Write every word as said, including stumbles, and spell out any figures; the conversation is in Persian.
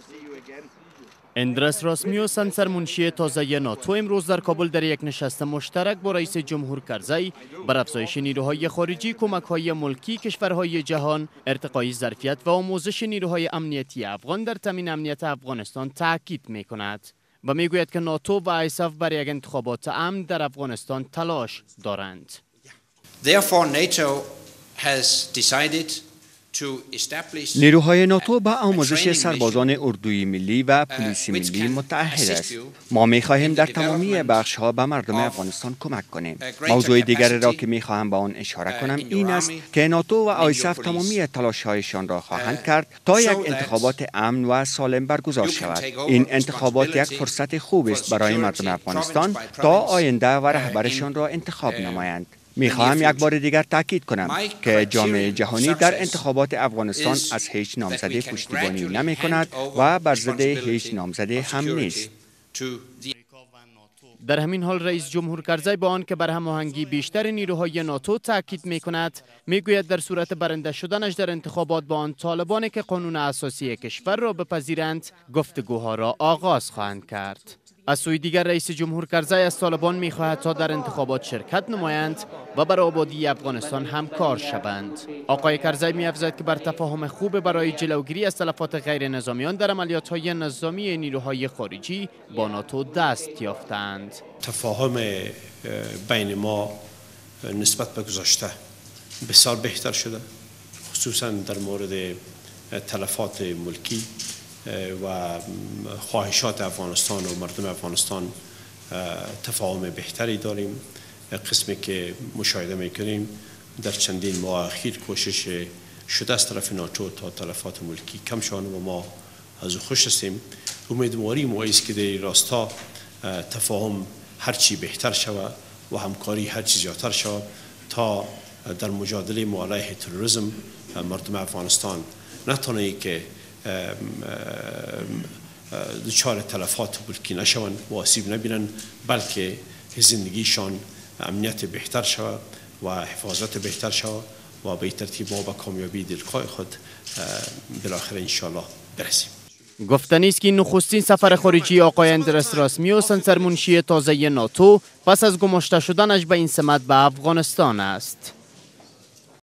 اندرس راسمیوسن سرمنشی تازه ناتو امروز در کابل در یک نشست مشترک با رئیس جمهور کرزی بر افزایش نیروهای خارجی، کمک‌های ملکی کشورهای جهان، ارتقای ظرفیت و آموزش نیروهای امنیتی افغان در تامین امنیت افغانستان تاکید می‌کند و میگوید که ناتو و آیساف برای یک انتخابات امن در افغانستان تلاش دارند. Therefore, NATO has decided نیروهای ناتو با آموزش سربازان اردوی ملی و پلیس ملی متعهد است. ما می خواهیم در تمامی بخش ها به مردم افغانستان کمک کنیم. موضوع دیگری را که می خواهم به آن اشاره کنم این است که ناتو و آیساف تمامی تلاش هایشان را خواهند کرد تا یک انتخابات امن و سالم برگزار شود. این انتخابات یک فرصت خوب است برای مردم افغانستان تا آینده و رهبرشان را انتخاب نمایند. می خواهم یک بار دیگر تاکید کنم که جامعه جهانی در انتخابات افغانستان از هیچ نامزده پشتیبانی نمی کند و بر ضد هیچ نامزده هم نیست. در همین حال رئیس جمهور کرزی با آن که بر هماهنگی بیشتر نیروهای ناتو تاکید می کند، می گوید در صورت برنده شدنش در انتخابات با آن طالبانی که قانون اساسی کشور را بپذیرند گفتگوها را آغاز خواهند کرد. از سوی دیگر رئیس جمهور کرزی از طالبان می‌خواهد تا در انتخابات شرکت نمایند و بر آبادی افغانستان همکار شوند. آقای کرزی می‌افزاید که بر تفاهم خوب برای جلوگیری از تلفات غیر نظامیان در عملیات‌های نظامی نیروهای خارجی با ناتو دست یافتند. تفاهم بین ما نسبت به گذشته بسیار بهتر شده، خصوصا در مورد تلفات ملکی و خواهشات افغانستان و مردم افغانستان تفاهم بهتری داریم. قسمی که مشاهده میکنیم در چندین ماه اخیر کوشش شده از طرف ناتو تا تلفات ملکی کم شوند و ما از او خوش هستیم. امیدواری ما است که در راستا تفاهم هرچی بهتر شود و همکاری هرچی زیادتر شود تا در مجادله ما علیه تروریسم مردم افغانستان نتونه که دچار تلفات ملکی نشوند و آسیب نبینند، بلکه زندگیشان امنیت بهتر شود و حفاظت بهتر شود و به ترتیب ما به کامیابی دلخواه خود بالاخره انشاءالله برسیم. گفتنی است که نخستین سفر خارجی آقای اندرس راسمیوسن سرمنشی تازه ناتو پس از گماشته شدنش به این سمت به افغانستان است.